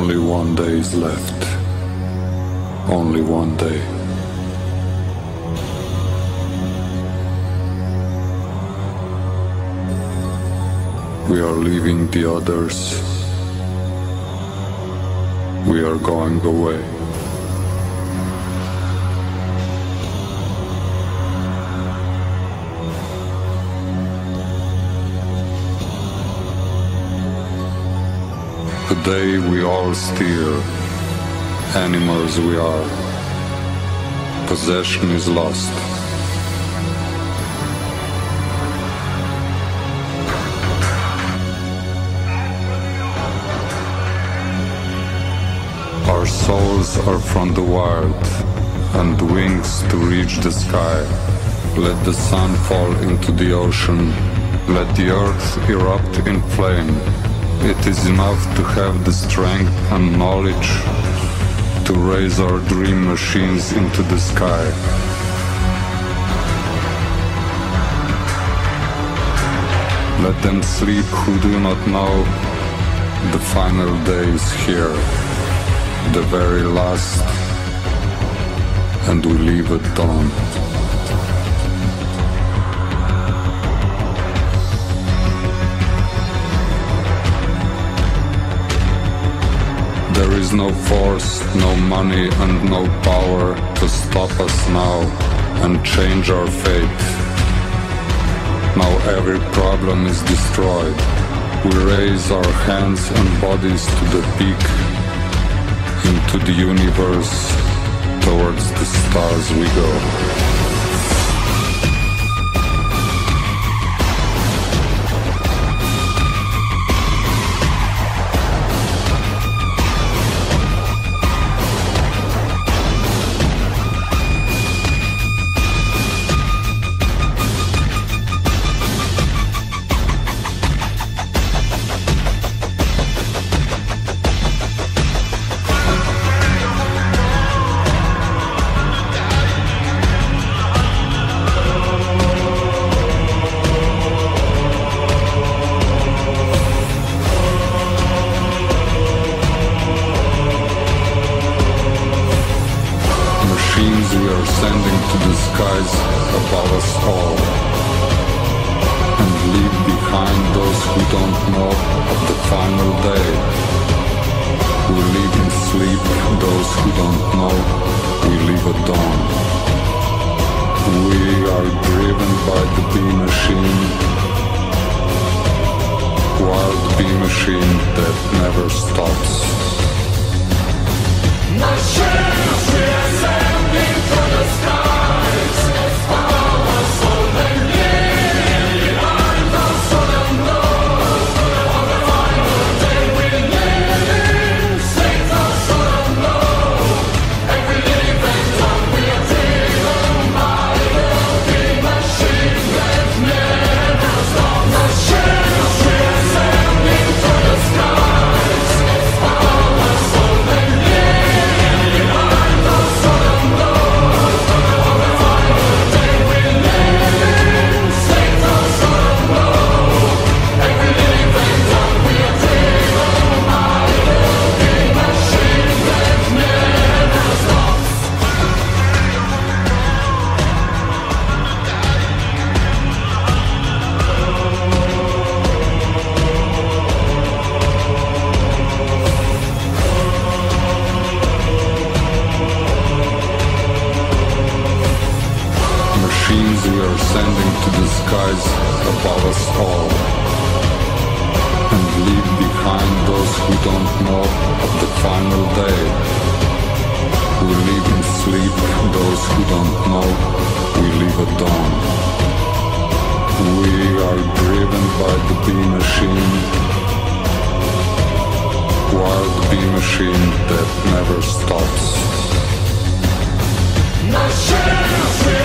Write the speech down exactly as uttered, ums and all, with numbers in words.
Only one day is left. Only one day. We are leaving the others. We are going away. Today we all steer. Animals we are. Possession is lost. Our souls are from the wild, and wings to reach the sky. Let the sun fall into the ocean, let the earth erupt in flame. It is enough to have the strength and knowledge to raise our dream machines into the sky. Let them sleep who do not know the final day is here. The very last, and we leave at dawn. There is no force, no money and no power to stop us now and change our fate. Now every problem is destroyed. We raise our hands and bodies to the peak, into the universe, towards the stars we go. Machines we